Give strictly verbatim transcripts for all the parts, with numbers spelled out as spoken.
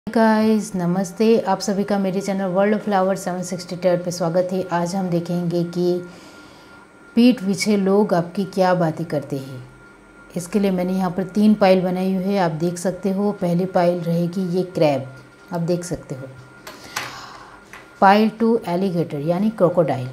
Guys नमस्ते, आप सभी का मेरे channel world of flower seven sixty three पे स्वागत है। आज हम देखेंगे कि पीठ पीछे लोग आपकी क्या बातें करते हैं। इसके लिए मैंने यहाँ पर तीन पाइल बनाई हुई है, आप देख सकते हो। पहली पाइल रहेगी ये क्रैब, आप देख सकते हो। पाइल टू एलिगेटर यानी क्रोकोडाइल,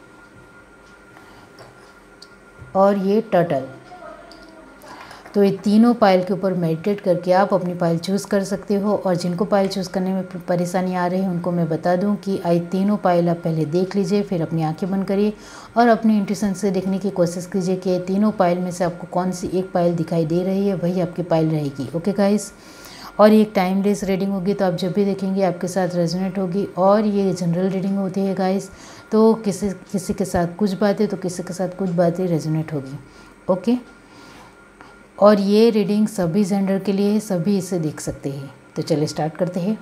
और ये टर्टल। तो ये तीनों पाइल के ऊपर मेडिटेट करके आप अपनी पाइल चूज़ कर सकते हो। और जिनको पाइल चूज़ करने में परेशानी आ रही है उनको मैं बता दूं कि आई तीनों पाइल आप पहले देख लीजिए, फिर अपनी आंखें बंद करिए और अपनी इंट्यूशन से देखने की कोशिश कीजिए कि तीनों पाइल में से आपको कौन सी एक पाइल दिखाई दे रही है, वही आपकी पाइल रहेगी। ओके गाइस, और ये एक टाइमलेस रीडिंग होगी, तो आप जब भी देखेंगे आपके साथ रेजोनेट होगी। और ये जनरल रीडिंग होती है गाइस, तो किसी किसी के साथ कुछ बातें तो किसी के साथ कुछ बातें रेजोनेट होगी। ओके, और ये रीडिंग सभी जेंडर के लिए है, सभी इसे देख सकते हैं। तो चलिए स्टार्ट करते हैं।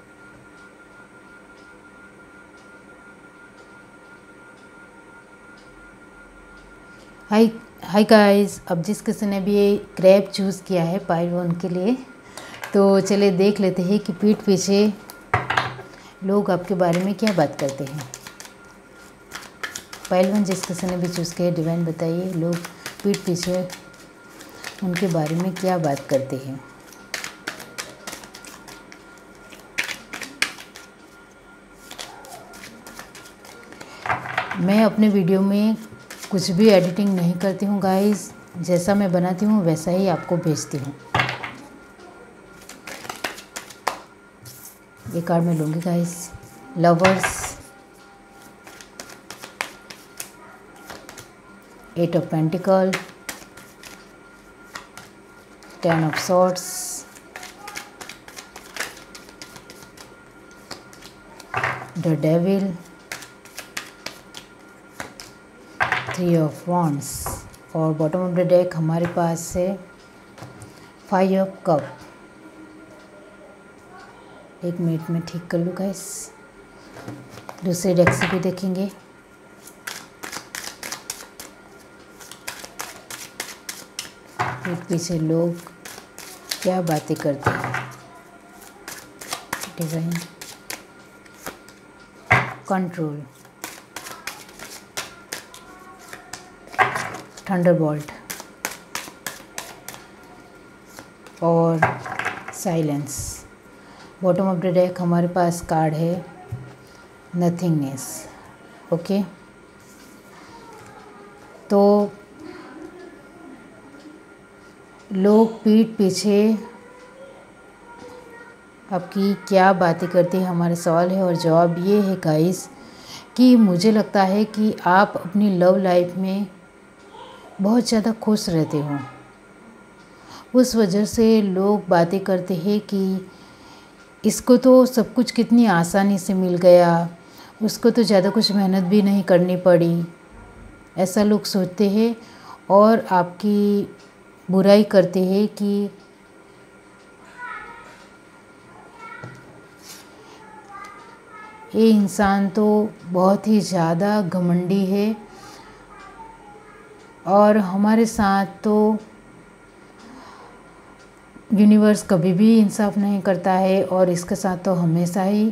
हाय हाय गाइस, अब जिस किसी ने भी ये क्रैब चूज़ किया है पाइल वन के लिए, तो चलिए देख लेते हैं कि पीठ पीछे लोग आपके बारे में क्या बात करते हैं। पाइल वन जिस किसी ने भी चूज़ किया है, डिवाइन बताइए लोग पीठ पीछे उनके बारे में क्या बात करते हैं। मैं अपने वीडियो में कुछ भी एडिटिंग नहीं करती हूँ गाइस, जैसा मैं बनाती हूँ वैसा ही आपको भेजती हूँ। ये कार्ड मैं लूँगी guys. Lovers, eight of pentacle, ten of swords, the devil, three of wands, और बॉटम ऑफ द डेक हमारे पास है फाइव ऑफ कप। एक मिनट में ठीक कर लूँ गाइस। दूसरे डेक से भी देखेंगे। पीठ पीछे लोग क्या बातें करते हैं। डिवाइन, कंट्रोल, थंडरबोल्ट और silence. Bottom of the deck हमारे पास कार्ड है नथिंगनेस। ओके, तो लोग पीठ पीछे आपकी क्या बातें करते हैं, हमारा सवाल है। और जवाब ये है गाइस कि मुझे लगता है कि आप अपनी लव लाइफ में बहुत ज़्यादा खुश रहते हो, उस वजह से लोग बातें करते हैं कि इसको तो सब कुछ कितनी आसानी से मिल गया, उसको तो ज़्यादा कुछ मेहनत भी नहीं करनी पड़ी, ऐसा लोग सोचते हैं। और आपकी बुराई करते हैं कि ये इंसान तो बहुत ही ज़्यादा घमंडी है और हमारे साथ तो यूनिवर्स कभी भी इंसाफ नहीं करता है, और इसके साथ तो हमेशा ही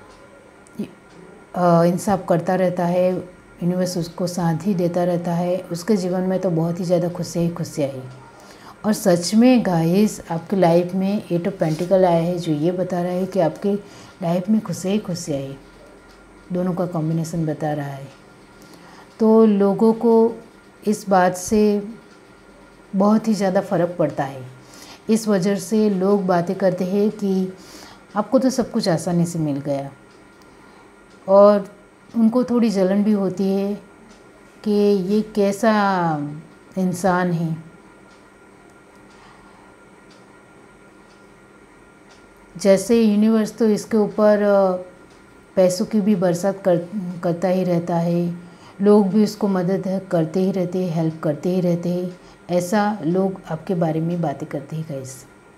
इंसाफ करता रहता है। यूनिवर्स उसको साथ ही देता रहता है, उसके जीवन में तो बहुत ही ज़्यादा खुशियाँ ही खुशियाँ ही। और सच में गाइस आपकी लाइफ में एट ऑफ पेंटिकल आया है, जो ये बता रहा है कि आपकी लाइफ में खुशियाँ ही खुशियाँ ही, दोनों का कॉम्बिनेशन बता रहा है। तो लोगों को इस बात से बहुत ही ज़्यादा फ़र्क पड़ता है, इस वजह से लोग बातें करते हैं कि आपको तो सब कुछ आसानी से मिल गया। और उनको थोड़ी जलन भी होती है कि ये कैसा इंसान है। जैसे यूनिवर्स तो इसके ऊपर पैसों की भी बरसात कर करता ही रहता है, लोग भी उसको मदद करते ही रहते हैं, हेल्प करते ही रहते हैं, ऐसा लोग आपके बारे में बातें करते हैं गाइस।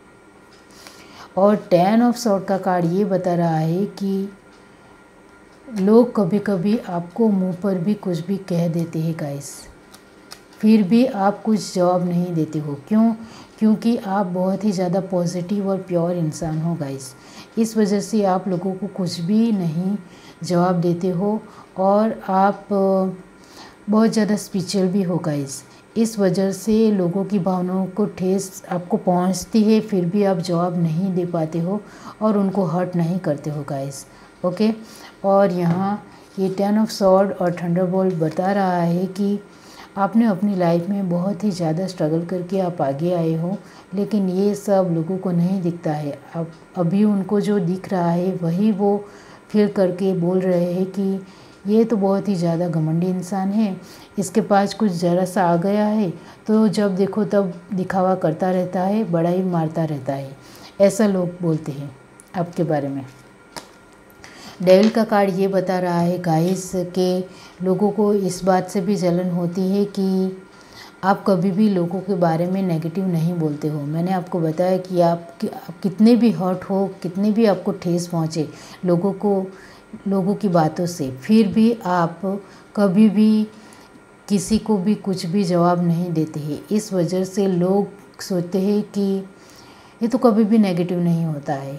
और टेन ऑफ सॉर्ड का कार्ड ये बता रहा है कि लोग कभी कभी आपको मुंह पर भी कुछ भी कह देते हैं गाइस, फिर भी आप कुछ जवाब नहीं देते हो। क्यों? क्योंकि आप बहुत ही ज़्यादा पॉजिटिव और प्योर इंसान हो गाइस, इस वजह से आप लोगों को कुछ भी नहीं जवाब देते हो और आप बहुत ज़्यादा स्पिरिचुअल भी हो गाइस। इस वजह से लोगों की भावनाओं को ठेस आपको पहुंचती है, फिर भी आप जवाब नहीं दे पाते हो और उनको हर्ट नहीं करते हो गाइस। ओके, और यहाँ ये टेन ऑफ सॉर्ड और थंडरबोल्ट बता रहा है कि आपने अपनी लाइफ में बहुत ही ज़्यादा स्ट्रगल करके आप आगे आए हो, लेकिन ये सब लोगों को नहीं दिखता है। अब अभी उनको जो दिख रहा है वही वो फील करके बोल रहे हैं कि ये तो बहुत ही ज़्यादा घमंडी इंसान है, इसके पास कुछ ज़रा सा आ गया है तो जब देखो तब दिखावा करता रहता है, बड़ाई मारता रहता है, ऐसा लोग बोलते हैं आपके बारे में। डेविल का कार्ड ये बता रहा है गाइस के लोगों को इस बात से भी जलन होती है कि आप कभी भी लोगों के बारे में नेगेटिव नहीं बोलते हो। मैंने आपको बताया कि आप, कि आप कितने भी हर्ट हो, कितने भी आपको ठेस पहुँचे लोगों को लोगों की बातों से, फिर भी आप कभी भी किसी को भी कुछ भी जवाब नहीं देते हैं। इस वजह से लोग सोचते हैं कि ये तो कभी भी नेगेटिव नहीं होता है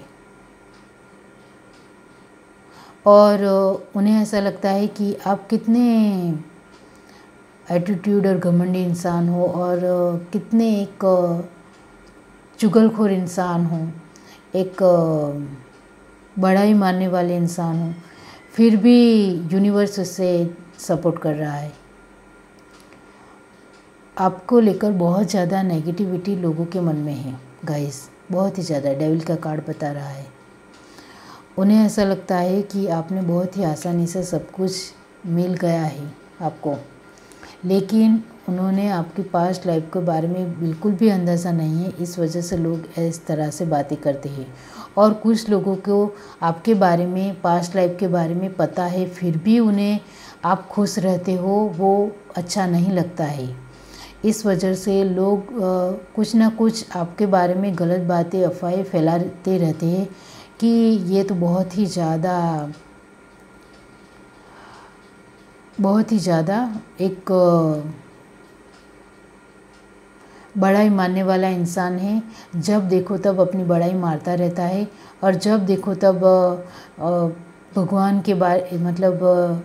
और उन्हें ऐसा लगता है कि आप कितने एटीट्यूड और घमंडी इंसान हो और कितने एक चुगलखोर इंसान हो, एक बड़ाई मारने वाले इंसान हो, फिर भी यूनिवर्स उससे सपोर्ट कर रहा है। आपको लेकर बहुत ज़्यादा नेगेटिविटी लोगों के मन में है गाइस, बहुत ही ज़्यादा। डेविल का कार्ड बता रहा है उन्हें ऐसा लगता है कि आपने बहुत ही आसानी से सब कुछ मिल गया है आपको, लेकिन उन्होंने आपकी पास्ट लाइफ के बारे में बिल्कुल भी अंदाज़ा नहीं है। इस वजह से लोग इस तरह से बातें करते हैं और कुछ लोगों को आपके बारे में, पास्ट लाइफ के बारे में पता है, फिर भी उन्हें आप खुश रहते हो वो अच्छा नहीं लगता है। इस वजह से लोग कुछ ना कुछ आपके बारे में गलत बातें, अफवाहें फैलाते रहते हैं कि ये तो बहुत ही ज़्यादा बहुत ही ज़्यादा एक बड़ाई मारने वाला इंसान है। जब देखो तब अपनी बड़ाई मारता रहता है और जब देखो तब भगवान के बारे मतलब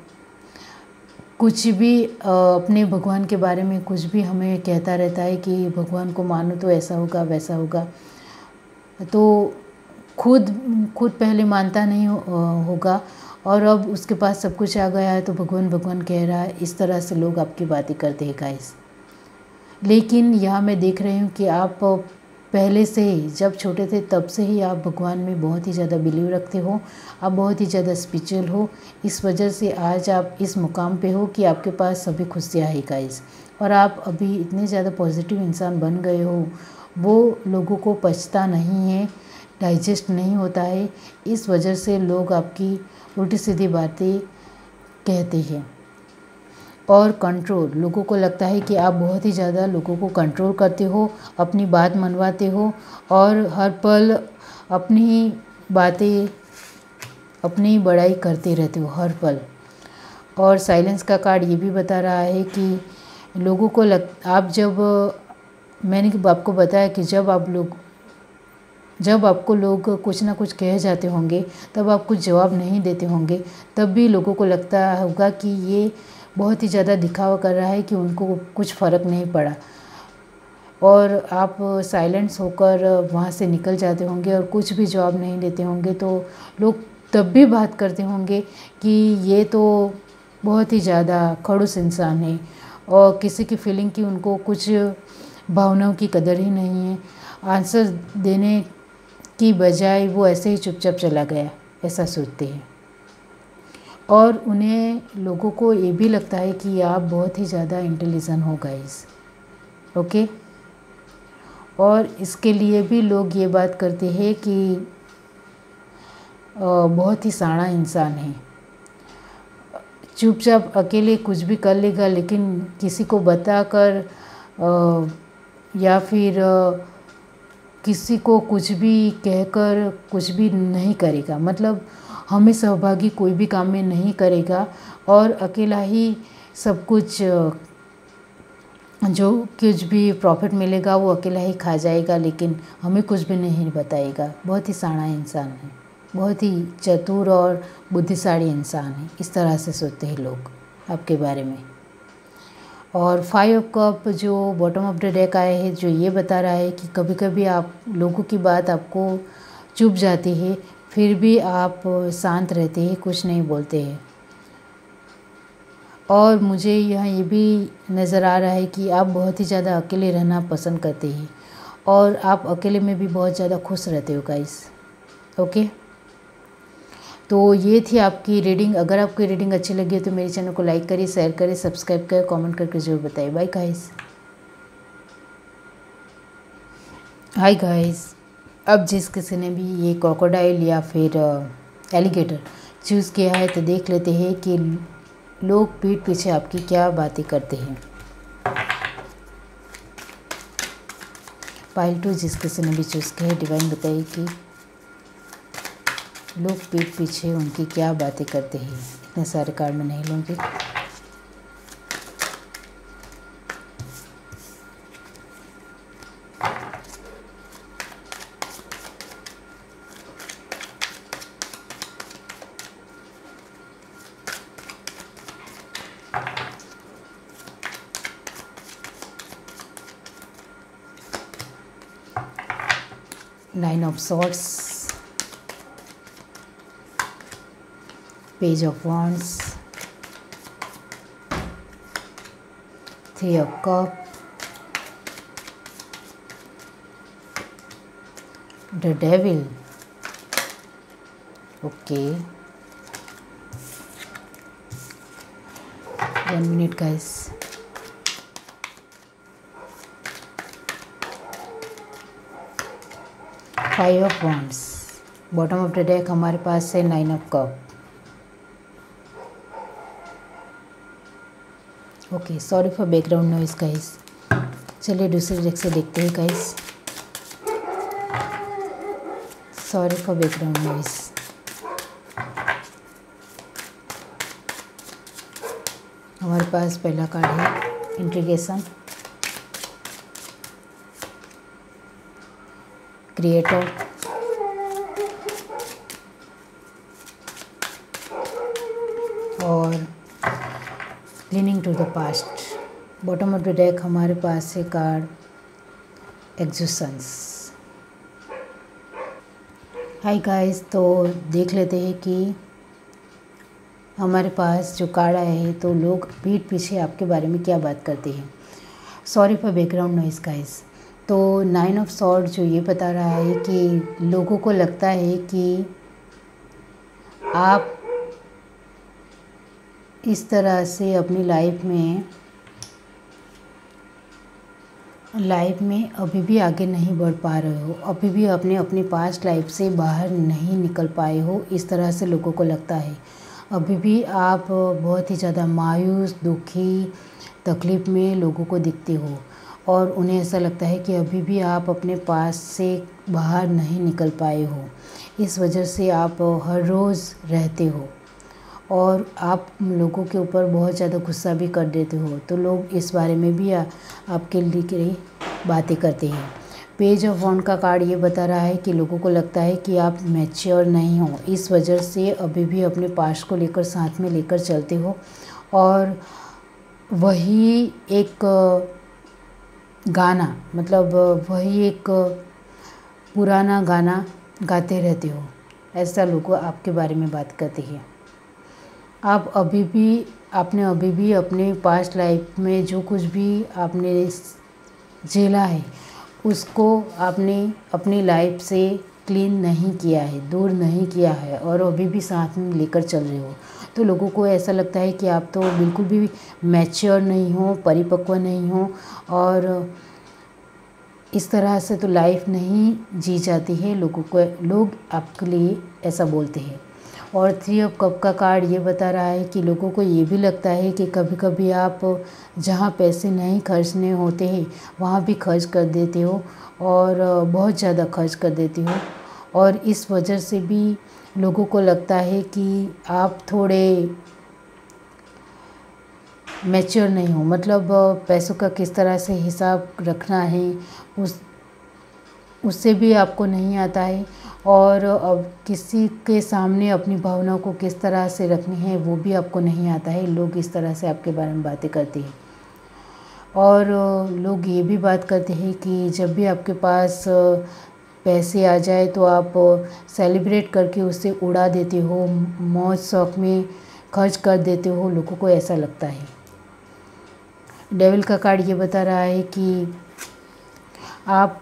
कुछ भी अपने भगवान के बारे में कुछ भी हमें कहता रहता है कि भगवान को मानो तो ऐसा होगा वैसा होगा, तो खुद खुद पहले मानता नहीं हो, होगा और अब उसके पास सब कुछ आ गया है तो भगवान भगवान कह रहा है। इस तरह से लोग आपकी बातें करते हैं गाइस। लेकिन यहाँ मैं देख रही हूँ कि आप पहले से ही, जब छोटे थे तब से ही आप भगवान में बहुत ही ज़्यादा बिलीव रखते हो, आप बहुत ही ज़्यादा स्पिरिचुअल हो। इस वजह से आज आप इस मुकाम पे हो कि आपके पास सभी खुशियाँ है गाइस, और आप अभी इतने ज़्यादा पॉजिटिव इंसान बन गए हो, वो लोगों को पचता नहीं है, डाइजेस्ट नहीं होता है। इस वजह से लोग आपकी उल्टी सीधी बातें कहते हैं। और कंट्रोल, लोगों को लगता है कि आप बहुत ही ज़्यादा लोगों को कंट्रोल करते हो, अपनी बात मनवाते हो और हर पल अपनी ही बातें, अपनी ही बड़ाई करते रहते हो हर पल। और साइलेंस का कार्ड ये भी बता रहा है कि लोगों को लग आप जब मैंने आपको बताया कि जब आप लोग जब आपको लोग कुछ ना कुछ कह जाते होंगे, तब आप कुछ जवाब नहीं देते होंगे, तब भी लोगों को लगता होगा कि ये बहुत ही ज़्यादा दिखावा कर रहा है कि उनको कुछ फ़र्क नहीं पड़ा, और आप साइलेंस होकर वहाँ से निकल जाते होंगे और कुछ भी जवाब नहीं देते होंगे, तो लोग तब भी बात करते होंगे कि ये तो बहुत ही ज़्यादा खड़ूस इंसान है और किसी की फीलिंग की उनको कुछ भावनाओं की कदर ही नहीं है। आंसर देने की बजाय वो ऐसे ही चुपचाप चला गया, ऐसा सोचते हैं। और उन्हें लोगों को ये भी लगता है कि आप बहुत ही ज़्यादा इंटेलिजेंट हो गाइस, ओके। और इसके लिए भी लोग ये बात करते हैं कि बहुत ही साड़ा इंसान है, चुपचाप अकेले कुछ भी कर लेगा, लेकिन किसी को बताकर या फिर किसी को कुछ भी कहकर कुछ भी नहीं करेगा, मतलब हमें सहभागी कोई भी काम में नहीं करेगा और अकेला ही सब कुछ, जो कुछ भी प्रॉफिट मिलेगा वो अकेला ही खा जाएगा, लेकिन हमें कुछ भी नहीं बताएगा। बहुत ही साड़ा इंसान है, बहुत ही चतुर और बुद्धिशाली इंसान है, इस तरह से सोचते हैं लोग आपके बारे में। और फाइव ऑफ कप जो बॉटम ऑफ द डेक आए हैं, जो ये बता रहा है कि कभी कभी आप लोगों की बात आपको चुभ जाती है, फिर भी आप शांत रहते हैं, कुछ नहीं बोलते हैं। और मुझे यहाँ ये भी नज़र आ रहा है कि आप बहुत ही ज़्यादा अकेले रहना पसंद करते हैं और आप अकेले में भी बहुत ज़्यादा खुश रहते हो गाइस। ओके, तो ये थी आपकी रीडिंग। अगर आपकी रीडिंग अच्छी लगी है तो मेरे चैनल को लाइक करिए, शेयर करिए, सब्सक्राइब करिए, कमेंट करके ज़रूर बताइए। Bye guys. हाय गाइस, अब जिस किसी ने भी ये क्रोकोडाइल या फिर एलिगेटर चूज़ किया है तो देख लेते हैं कि लोग पीठ पीछे आपकी क्या बातें करते हैं। पाइल टू जिस किसी ने भी चूज़ किया है, डिवाइन बताइए कि लोग पीठ पीछे उनकी क्या बातें करते हैं। इतने सारे कार्ड में नहीं लूँगी। Nine of swords, page of wands, three of cup, the devil. Okay, one minute guys. Five of wands, bottom of the deck हमारे पास है nine of cup. Okay, sorry for background noise guys. चलिए दूसरे deck से देखते हैं guys. Sorry for background noise. हमारे पास पहला कार्ड है इंट्रीगेशन, क्रिएटर, और clinging to the past. Bottom of the deck हमारे पास है कार्ड एग्जिस्टेंस। हाय गाइस, तो देख लेते हैं कि हमारे पास जो कार्ड आए हैं तो लोग पीठ पीछे आपके बारे में क्या बात करते हैं। Sorry for background noise guys. तो नाइन ऑफ सॉर्ड जो ये बता रहा है कि लोगों को लगता है कि आप इस तरह से अपनी लाइफ में लाइफ में अभी भी आगे नहीं बढ़ पा रहे हो, अभी भी अपने अपनी पास्ट लाइफ से बाहर नहीं निकल पाए हो, इस तरह से लोगों को लगता है। अभी भी आप बहुत ही ज़्यादा मायूस, दुखी, तकलीफ़ में लोगों को दिखते हो और उन्हें ऐसा लगता है कि अभी भी आप अपने पास से बाहर नहीं निकल पाए हो। इस वजह से आप हर रोज़ रहते हो और आप लोगों के ऊपर बहुत ज़्यादा गुस्सा भी कर देते हो, तो लोग इस बारे में भी आ, आपके लिए बातें करते हैं। पेज ऑफ वॉन्ड का कार्ड ये बता रहा है कि लोगों को लगता है कि आप मैच्योर नहीं हो, इस वजह से अभी भी अपने पास्ट को लेकर साथ में लेकर चलते हो और वही एक गाना, मतलब वही एक पुराना गाना गाते रहते हो, ऐसा लोग आपके बारे में बात करते हैं। आप अभी भी आपने अभी भी अपने पास्ट लाइफ में जो कुछ भी आपने झेला है उसको आपने अपनी लाइफ से क्लीन नहीं किया है, दूर नहीं किया है और अभी भी साथ में लेकर चल रहे हो, तो लोगों को ऐसा लगता है कि आप तो बिल्कुल भी मैच्योर नहीं हो, परिपक्व नहीं हो और इस तरह से तो लाइफ नहीं जी जाती है। लोगों को लोग आपके लिए ऐसा बोलते हैं। और थ्री ऑफ कप का कार्ड ये बता रहा है कि लोगों को ये भी लगता है कि कभी कभी आप जहाँ पैसे नहीं खर्चने होते हैं वहाँ भी खर्च कर देते हो और बहुत ज़्यादा खर्च कर देते हो और इस वजह से भी लोगों को लगता है कि आप थोड़े मैच्योर नहीं हो, मतलब पैसों का किस तरह से हिसाब रखना है उस उससे भी आपको नहीं आता है और अब किसी के सामने अपनी भावनाओं को किस तरह से रखनी है वो भी आपको नहीं आता है। लोग इस तरह से आपके बारे में बातें करते हैं। और लोग ये भी बात करते हैं कि जब भी आपके पास पैसे आ जाए तो आप सेलिब्रेट करके उसे उड़ा देते हो, मौज शौक में खर्च कर देते हो। लोगों को ऐसा लगता है। डेविल का कार्ड ये बता रहा है कि आप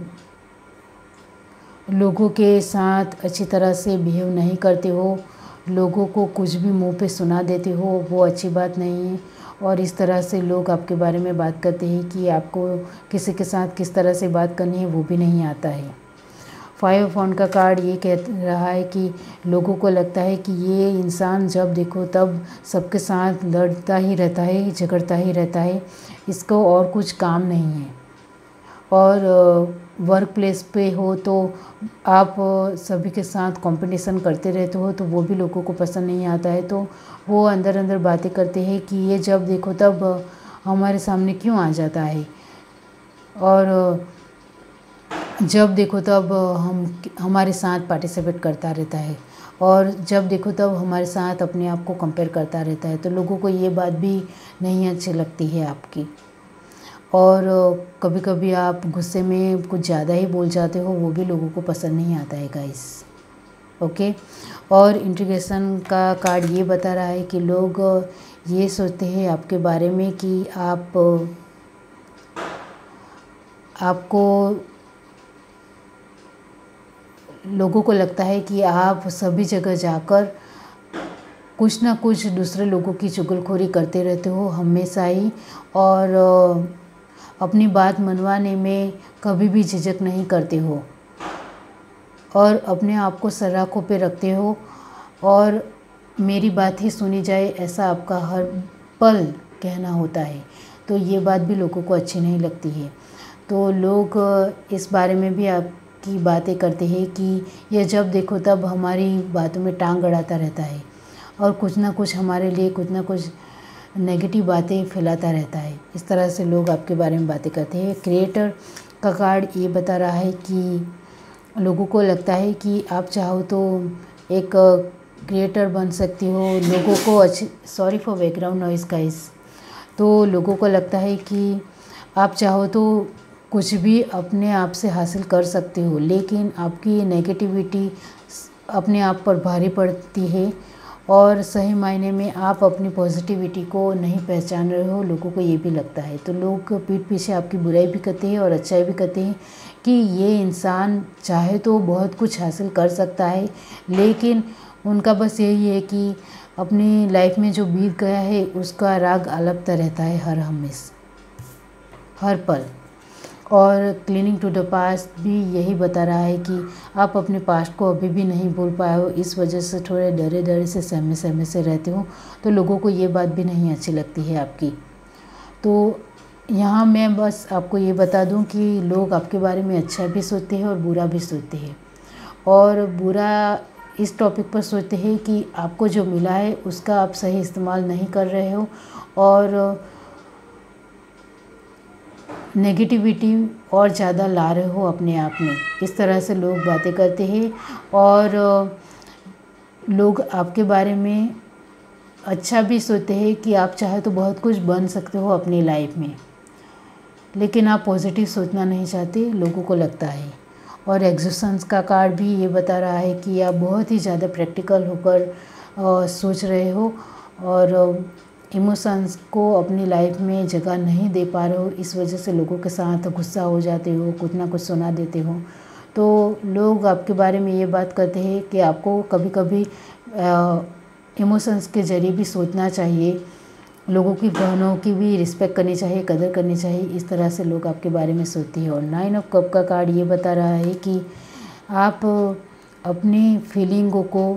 लोगों के साथ अच्छी तरह से बिहेव नहीं करते हो, लोगों को कुछ भी मुंह पे सुना देते हो, वो अच्छी बात नहीं है। और इस तरह से लोग आपके बारे में बात करते हैं कि आपको किसी के साथ किस तरह से बात करनी है वो भी नहीं आता है। फाइव ऑफ वॉन्ड का कार्ड ये कह रहा है कि लोगों को लगता है कि ये इंसान जब देखो तब सबके साथ लड़ता ही रहता है, झगड़ता ही रहता है, इसको और कुछ काम नहीं है। और वर्क प्लेस पे हो तो आप सभी के साथ कंपटीशन करते रहते हो, तो वो भी लोगों को पसंद नहीं आता है। तो वो अंदर अंदर बातें करते हैं कि ये जब देखो तब हमारे सामने क्यों आ जाता है, और जब देखो तब हम हमारे साथ पार्टिसिपेट करता रहता है, और जब देखो तब हमारे साथ अपने आप को कंपेयर करता रहता है। तो लोगों को ये बात भी नहीं अच्छी लगती है आपकी। और कभी कभी आप गुस्से में कुछ ज़्यादा ही बोल जाते हो, वो भी लोगों को पसंद नहीं आता है गाइस। ओके। और इंट्रीगेशन का कार्ड ये बता रहा है कि लोग ये सोचते हैं आपके बारे में कि आप आपको लोगों को लगता है कि आप सभी जगह जाकर कुछ ना कुछ दूसरे लोगों की चुगलखोरी करते रहते हो हमेशा ही, और अपनी बात मनवाने में कभी भी झिझक नहीं करते हो, और अपने आप को सराखों पे रखते हो, और मेरी बात ही सुनी जाए ऐसा आपका हर पल कहना होता है। तो ये बात भी लोगों को अच्छी नहीं लगती है। तो लोग इस बारे में भी आपकी बातें करते हैं कि ये जब देखो तब हमारी बातों में टांग अड़ाता रहता है, और कुछ ना कुछ हमारे लिए कुछ ना कुछ नेगेटिव बातें फैलाता रहता है। इस तरह से लोग आपके बारे में बातें करते हैं। क्रिएटर का कार्ड ये बता रहा है कि लोगों को लगता है कि आप चाहो तो एक क्रिएटर बन सकती हो। लोगों को अच्छी sorry for background noise guys. तो लोगों को लगता है कि आप चाहो तो कुछ भी अपने आप से हासिल कर सकते हो, लेकिन आपकी नेगेटिविटी अपने आप पर भारी पड़ती है, और सही मायने में आप अपनी पॉजिटिविटी को नहीं पहचान रहे हो। लोगों को ये भी लगता है। तो लोग पीठ पीछे आपकी बुराई भी करते हैं और अच्छाई भी करते हैं कि ये इंसान चाहे तो बहुत कुछ हासिल कर सकता है, लेकिन उनका बस यही है कि अपनी लाइफ में जो बीत गया है उसका राग अलगता रहता है हर हमेशा हर पल। और क्लीनिंग टू द पास्ट भी यही बता रहा है कि आप अपने पास्ट को अभी भी नहीं भूल पाए हो, इस वजह से थोड़े डरे डरे से सहमे सहमे से रहते हो। तो लोगों को ये बात भी नहीं अच्छी लगती है आपकी। तो यहाँ मैं बस आपको ये बता दूँ कि लोग आपके बारे में अच्छा भी सोचते हैं और बुरा भी सोचते हैं। और बुरा इस टॉपिक पर सोचते हैं कि आपको जो मिला है उसका आप सही इस्तेमाल नहीं कर रहे हो, और नेगेटिविटी और ज़्यादा ला रहे हो अपने आप में। इस तरह से लोग बातें करते हैं, और लोग आपके बारे में अच्छा भी सोचते हैं कि आप चाहे तो बहुत कुछ बन सकते हो अपनी लाइफ में, लेकिन आप पॉजिटिव सोचना नहीं चाहते, लोगों को लगता है। और एग्जिस्टेंस का कार्ड भी ये बता रहा है कि आप बहुत ही ज़्यादा प्रैक्टिकल होकर सोच रहे हो, और इमोशंस को अपनी लाइफ में जगह नहीं दे पा रहे हो। इस वजह से लोगों के साथ गुस्सा हो जाते हो, कुछ ना कुछ सुना देते हो। तो लोग आपके बारे में ये बात करते हैं कि आपको कभी कभी इमोशंस के ज़रिए भी सोचना चाहिए, लोगों की भावनाओं की भी रिस्पेक्ट करनी चाहिए, कदर करनी चाहिए। इस तरह से लोग आपके बारे में सोचते हैं। और नाइन ऑफ कप का कार्ड ये बता रहा है कि आप अपनी फीलिंगों को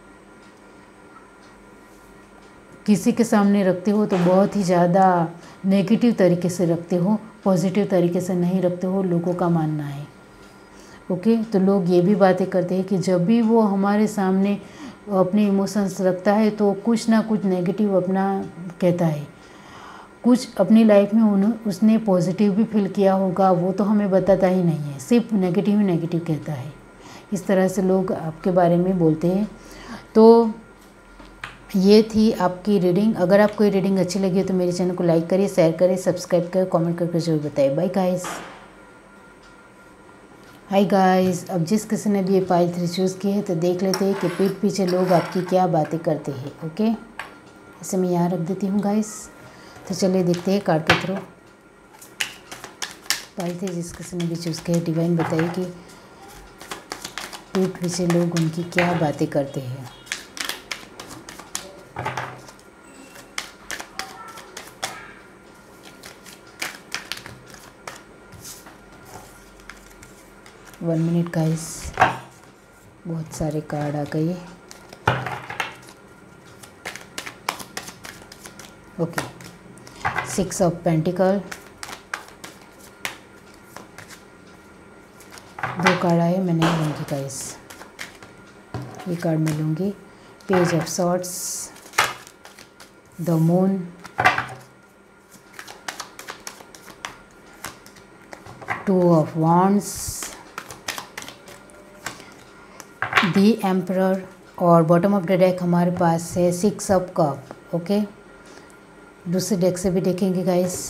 किसी के सामने रखते हो तो बहुत ही ज़्यादा नेगेटिव तरीके से रखते हो, पॉजिटिव तरीके से नहीं रखते हो, लोगों का मानना है। ओके। तो लोग ये भी बातें करते हैं कि जब भी वो हमारे सामने अपने इमोशंस रखता है तो कुछ ना कुछ नेगेटिव अपना कहता है। कुछ अपनी लाइफ में उन्हों उसने पॉजिटिव भी फील किया होगा, वो तो हमें बताता ही नहीं है, सिर्फ नेगेटिव ही नेगेटिव कहता है। इस तरह से लोग आपके बारे में बोलते हैं। तो ये थी आपकी रीडिंग। अगर आपको ये रीडिंग अच्छी लगी हो तो मेरे चैनल को लाइक करिए, शेयर करिए, सब्सक्राइब करिए, कमेंट करके जरूर बताइए। Bye guys. हाय गाइस, अब जिस किसी ने भी ये पाइल थ्री चूज़ की है तो देख लेते हैं कि पीठ पीछे लोग आपकी क्या बातें करते हैं। ओके, इसे मैं यहाँ रख देती हूँ गाइस। तो चलिए देखते हैं कार्ड के थ्रू पाइल थ्री जिस किसी ने भी चूज़ किया है, डिवाइन बताइए कि पीठ पीछे लोग उनकी क्या बातें करते हैं। वन मिनट गाइस, बहुत सारे कार्ड आ गए। ओके, सिक्स ऑफ पेंटिकल, दो कार्ड आए, मैं नहीं लूँगी गाइस, ये कार्ड मैं लूँगी। Page of swords, the moon, two of wands, the emperor, और बॉटम ऑफ द डेक हमारे पास है सिक्स ऑफ कप। ओके, दूसरे डेक से भी देखेंगे guys.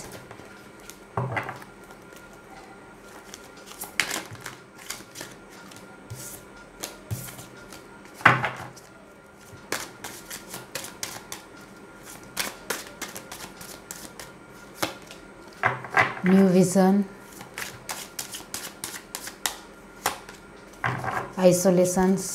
New vision, isolations,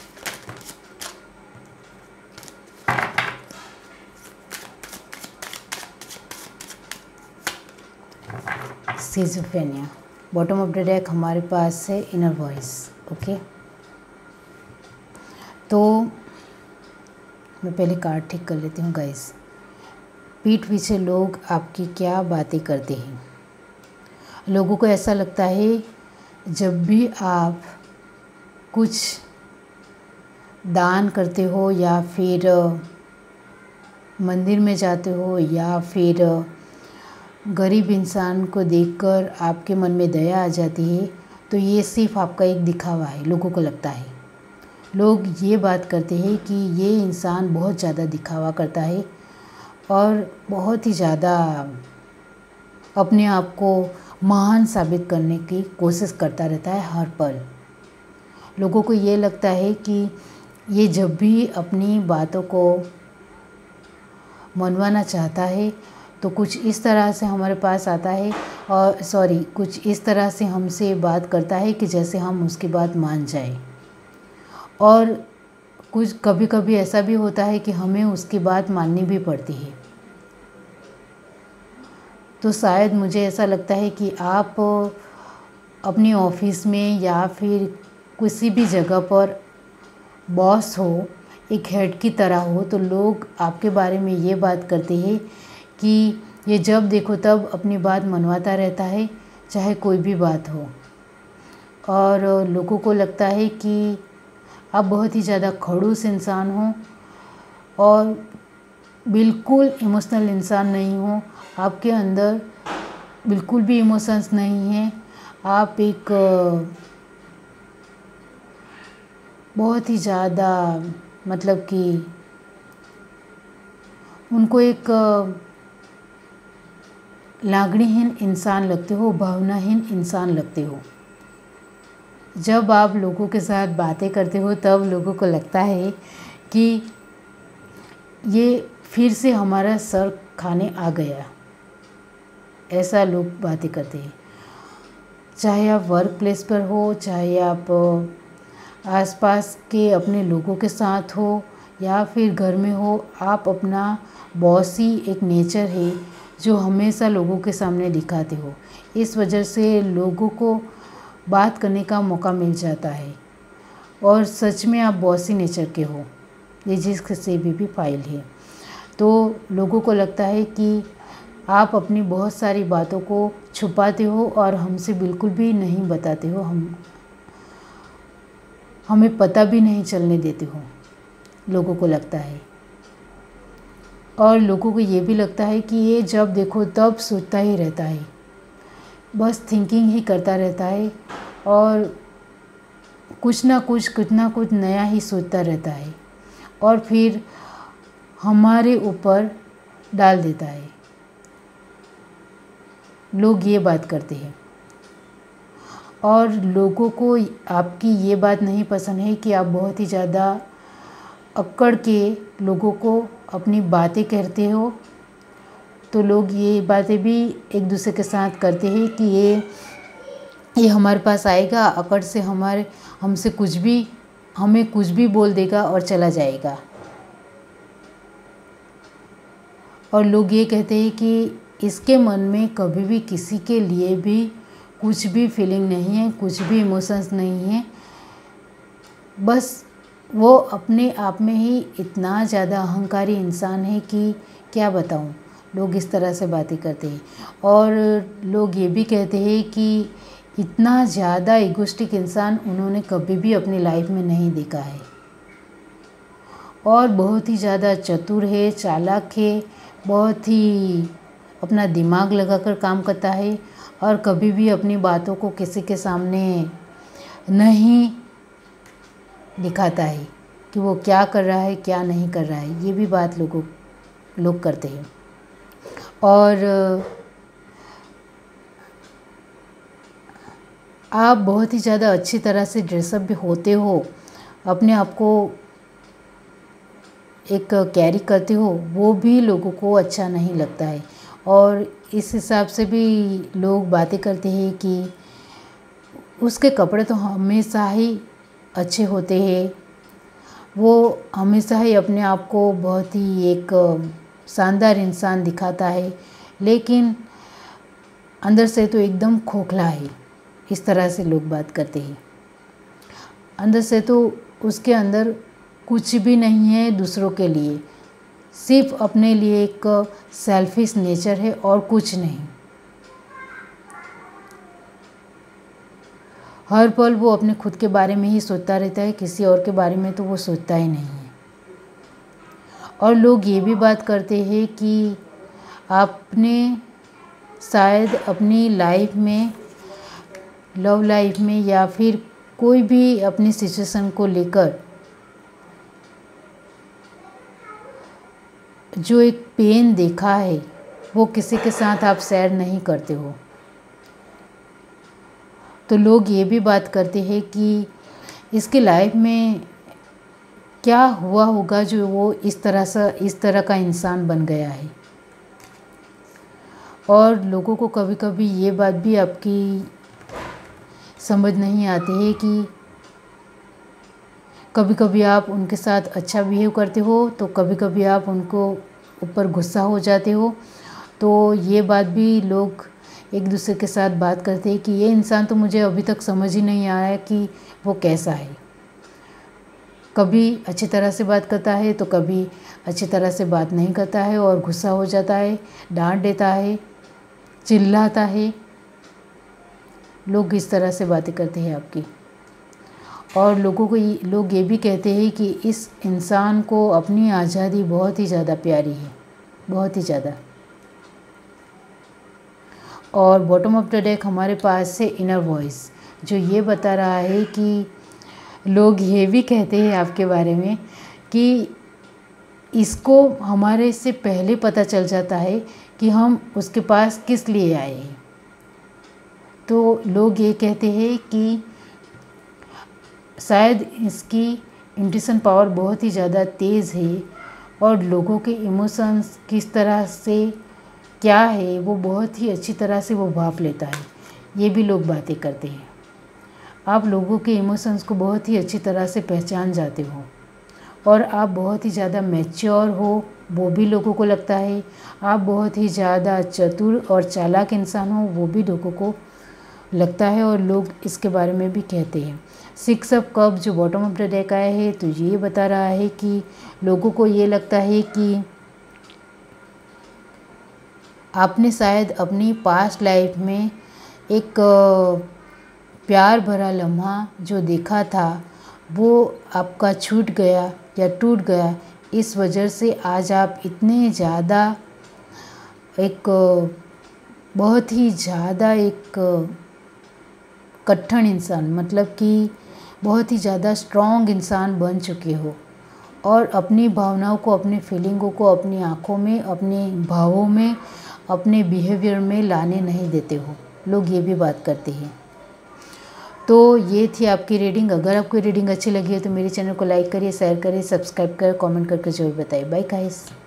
schizophrenia. Bottom of the deck हमारे पास है इनर वॉइस। ओके, तो मैं पहले कार्ड ठीक कर लेती हूँ गाइस। पीठ पीछे लोग आपकी क्या बातें करते हैं। लोगों को ऐसा लगता है जब भी आप कुछ दान करते हो या फिर मंदिर में जाते हो या फिर गरीब इंसान को देखकर आपके मन में दया आ जाती है, तो ये सिर्फ आपका एक दिखावा है। लोगों को लगता है, लोग ये बात करते हैं कि ये इंसान बहुत ज़्यादा दिखावा करता है और बहुत ही ज़्यादा अपने आप को महान साबित करने की कोशिश करता रहता है हर पल। लोगों को ये लगता है कि ये जब भी अपनी बातों को मनवाना चाहता है तो कुछ इस तरह से हमारे पास आता है, और सॉरी कुछ इस तरह से हमसे बात करता है कि जैसे हम उसकी बात मान जाए। और कुछ कभी कभी ऐसा भी होता है कि हमें उसकी बात माननी भी पड़ती है। तो शायद मुझे ऐसा लगता है कि आप अपने ऑफिस में या फिर किसी भी जगह पर बॉस हो, एक हेड की तरह हो, तो लोग आपके बारे में ये बात करते हैं कि ये जब देखो तब अपनी बात मनवाता रहता है, चाहे कोई भी बात हो। और लोगों को लगता है कि आप बहुत ही ज़्यादा खड़ूस इंसान हो और बिल्कुल इमोशनल इंसान नहीं हो। आपके अंदर बिल्कुल भी इमोशंस नहीं हैं। आप एक बहुत ही ज़्यादा मतलब कि उनको एक लागणीहीन इंसान लगते हो, भावनाहीन इंसान लगते हो। जब आप लोगों के साथ बातें करते हो तब लोगों को लगता है कि ये फिर से हमारा सर खाने आ गया, ऐसा लोग बातें करते हैं। चाहे आप वर्क प्लेस पर हो, चाहे आप आसपास के अपने लोगों के साथ हो या फिर घर में हो, आप अपना बॉसी एक नेचर है जो हमेशा लोगों के सामने दिखाते हो। इस वजह से लोगों को बात करने का मौका मिल जाता है और सच में आप बॉसी नेचर के हो। ये जिससे भी भी फाइल है, तो लोगों को लगता है कि आप अपनी बहुत सारी बातों को छुपाते हो और हमसे बिल्कुल भी नहीं बताते हो, हम हमें पता भी नहीं चलने देते हो, लोगों को लगता है। और लोगों को ये भी लगता है कि ये जब देखो तब सोचता ही रहता है, बस थिंकिंग ही करता रहता है और कुछ ना कुछ कुछ ना कुछ नया ही सोचता रहता है और फिर हमारे ऊपर डाल देता है। लोग ये बात करते हैं और लोगों को आपकी ये बात नहीं पसंद है कि आप बहुत ही ज़्यादा अक्कड़ के लोगों को अपनी बातें कहते हो। तो लोग ये बातें भी एक दूसरे के साथ करते हैं कि ये ये हमारे पास आएगा, अकड़ से हमारे हमसे कुछ भी हमें कुछ भी बोल देगा और चला जाएगा। और लोग ये कहते हैं कि इसके मन में कभी भी किसी के लिए भी कुछ भी फीलिंग नहीं है, कुछ भी इमोशंस नहीं है। बस वो अपने आप में ही इतना ज़्यादा अहंकारी इंसान है कि क्या बताऊँ। लोग इस तरह से बातें करते हैं और लोग ये भी कहते हैं कि इतना ज़्यादा इगोइस्टिक इंसान उन्होंने कभी भी अपनी लाइफ में नहीं देखा है और बहुत ही ज़्यादा चतुर है, चालाक है, बहुत ही अपना दिमाग लगाकर काम करता है और कभी भी अपनी बातों को किसी के सामने नहीं दिखाता है कि वो क्या कर रहा है, क्या नहीं कर रहा है। ये भी बात लोगों लोग करते हैं। और आप बहुत ही ज़्यादा अच्छी तरह से ड्रेसअप भी होते हो, अपने आप को एक कैरी करते हो, वो भी लोगों को अच्छा नहीं लगता है। और इस हिसाब से भी लोग बातें करते हैं कि उसके कपड़े तो हमेशा ही अच्छे होते हैं, वो हमेशा ही अपने आप को बहुत ही एक शानदार इंसान दिखाता है, लेकिन अंदर से तो एकदम खोखला है। इस तरह से लोग बात करते हैं। अंदर से तो उसके अंदर कुछ भी नहीं है दूसरों के लिए, सिर्फ अपने लिए एक सेल्फिश नेचर है और कुछ नहीं। हर पल वो अपने खुद के बारे में ही सोचता रहता है, किसी और के बारे में तो वो सोचता ही नहीं है। और लोग ये भी बात करते हैं कि आपने शायद अपनी लाइफ में, लव लाइफ में या फिर कोई भी अपनी सिचुएशन को लेकर जो एक पेन देखा है वो किसी के साथ आप शेयर नहीं करते हो। तो लोग ये भी बात करते हैं कि इसकी लाइफ में क्या हुआ होगा जो वो इस तरह से इस तरह का इंसान बन गया है। और लोगों को कभी कभी ये बात भी आपकी समझ नहीं आती है कि कभी कभी आप उनके साथ अच्छा बिहेव करते हो तो कभी कभी आप उनको ऊपर गुस्सा हो जाते हो। तो ये बात भी लोग एक दूसरे के साथ बात करते हैं कि ये इंसान तो मुझे अभी तक समझ ही नहीं आया कि वो कैसा है। कभी अच्छी तरह से बात करता है तो कभी अच्छी तरह से बात नहीं करता है और गुस्सा हो जाता है, डांट देता है, चिल्लाता है। लोग इस तरह से बातें करते हैं आपकी। और लोगों को लोग ये भी कहते हैं कि इस इंसान को अपनी आज़ादी बहुत ही ज़्यादा प्यारी है, बहुत ही ज़्यादा। और बॉटम ऑफ द डेक हमारे पास है इनर वॉइस, जो ये बता रहा है कि लोग ये भी कहते हैं आपके बारे में कि इसको हमारे से पहले पता चल जाता है कि हम उसके पास किस लिए आए हैं। तो लोग ये कहते हैं कि शायद इसकी इंट्यूशन पावर बहुत ही ज़्यादा तेज़ है और लोगों के इमोशंस किस तरह से क्या है वो बहुत ही अच्छी तरह से वो भाप लेता है। ये भी लोग बातें करते हैं। आप लोगों के इमोशंस को बहुत ही अच्छी तरह से पहचान जाते हो और आप बहुत ही ज़्यादा मैच्योर हो, वो भी लोगों को लगता है। आप बहुत ही ज़्यादा चतुर और चालाक इंसान हो, वो भी लोगों को लगता है और लोग इसके बारे में भी कहते हैं। सिक्स ऑफ कप जो बॉटम ऑफ द डेक आया है तो ये बता रहा है कि लोगों को ये लगता है कि आपने शायद अपनी पास्ट लाइफ में एक प्यार भरा लम्हा जो देखा था वो आपका छूट गया या टूट गया। इस वजह से आज आप इतने ज़्यादा एक बहुत ही ज़्यादा एक कट्ठन इंसान, मतलब कि बहुत ही ज़्यादा स्ट्रॉन्ग इंसान बन चुके हो और अपनी भावनाओं को, अपनी फीलिंगों को अपनी आँखों में, अपने भावों में, अपने बिहेवियर में लाने नहीं देते हो। लोग ये भी बात करते हैं। तो ये थी आपकी रीडिंग। अगर आपको रीडिंग अच्छी लगी है तो मेरे चैनल को लाइक करिए, शेयर करिए, सब्सक्राइब करें, कमेंट करके जरूर बताइए। Bye guys.